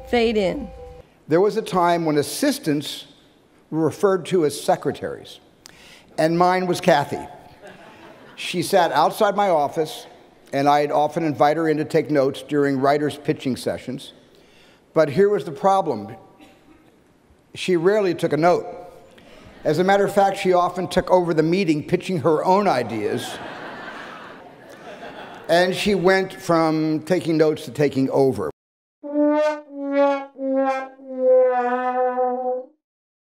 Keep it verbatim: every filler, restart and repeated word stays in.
fade in. There was a time when assistants were referred to as secretaries, and mine was Kathy. She sat outside my office, and I'd often invite her in to take notes during writers' pitching sessions. But here was the problem. She rarely took a note. As a matter of fact, she often took over the meeting pitching her own ideas. And she went from taking notes to taking over.